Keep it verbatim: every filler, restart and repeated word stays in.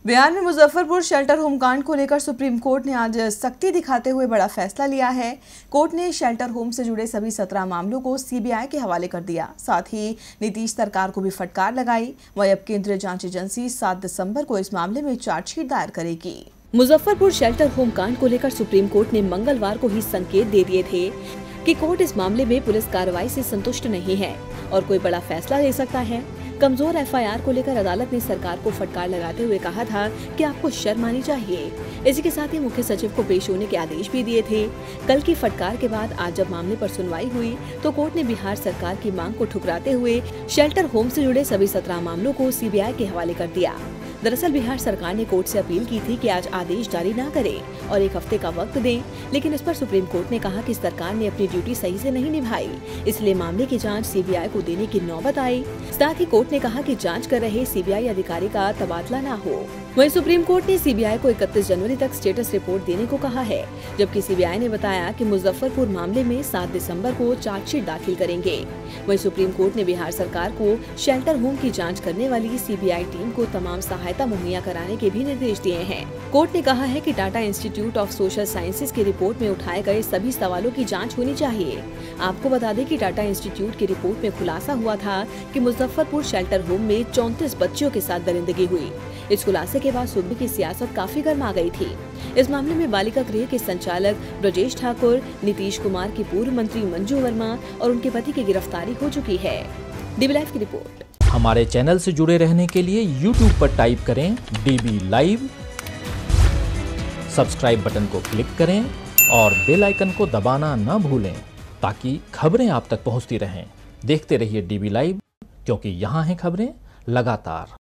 बिहार में Muzaffarpur shelter home कांड को लेकर सुप्रीम कोर्ट ने आज सख्ती दिखाते हुए बड़ा फैसला लिया है। कोर्ट ने शेल्टर होम से जुड़े सभी सत्रह मामलों को सीबीआई के हवाले कर दिया। साथ ही नीतीश सरकार को भी फटकार लगाई। वहीं अब केंद्रीय जांच एजेंसी सात दिसंबर को इस मामले में चार्जशीट दायर करेगी। मुजफ्फरपुर शेल्टर होम कांड को लेकर सुप्रीम कोर्ट ने मंगलवार को ही संकेत दे दिए थे कि कोर्ट इस मामले में पुलिस कार्रवाई से संतुष्ट नहीं है और कोई बड़ा फैसला ले सकता है। कमजोर एफआईआर को लेकर अदालत ने सरकार को फटकार लगाते हुए कहा था कि आपको शर्म आनी चाहिए। इसी के साथ ही मुख्य सचिव को पेश होने के आदेश भी दिए थे। कल की फटकार के बाद आज जब मामले पर सुनवाई हुई तो कोर्ट ने बिहार सरकार की मांग को ठुकराते हुए शेल्टर होम से जुड़े सभी सत्रह मामलों को सीबीआई के हवाले कर दिया। दरअसल बिहार सरकार ने कोर्ट से अपील की थी कि आज आदेश जारी न करे और एक हफ्ते का वक्त दें, लेकिन इस पर सुप्रीम कोर्ट ने कहा कि सरकार ने अपनी ड्यूटी सही से नहीं निभाई, इसलिए मामले की जांच सीबीआई को देने की नौबत आई। साथ ही कोर्ट ने कहा कि जांच कर रहे सीबीआई अधिकारी का तबादला न हो। वहीं सुप्रीम कोर्ट ने सीबीआई को इकतीस जनवरी तक स्टेटस रिपोर्ट देने को कहा है, जबकि सीबीआई ने बताया कि मुजफ्फरपुर मामले में सात दिसंबर को चार्जशीट दाखिल करेंगे। वहीं सुप्रीम कोर्ट ने बिहार सरकार को शेल्टर होम की जांच करने वाली सीबीआई टीम को तमाम सहायता मुहैया कराने के भी निर्देश दिए हैं। कोर्ट ने कहा है कि Tata Institute of Social Sciences की रिपोर्ट में उठाए गए सभी सवालों की जांच होनी चाहिए। आपको बता दें कि टाटा इंस्टीट्यूट की रिपोर्ट में खुलासा हुआ था कि मुजफ्फरपुर शेल्टर होम में चौंतीस बच्चियों के साथ दरिंदगी हुई। इस खुलासे के बाद सूबे की सियासत काफी गर्मा गई थी। इस मामले में बालिका गृह के संचालक ब्रजेश ठाकुर, नीतीश कुमार की पूर्व मंत्री मंजू वर्मा और उनके पति की गिरफ्तारी हो चुकी है। डीबी लाइव की रिपोर्ट। हमारे चैनल से जुड़े रहने के लिए यूट्यूब पर टाइप करें डीबी लाइव, सब्सक्राइब बटन को क्लिक करें और बेल आइकन को दबाना न भूलें ताकि खबरें आप तक पहुंचती रहें। देखते रहिए डीबी लाइव, क्योंकि यहाँ हैं खबरें लगातार।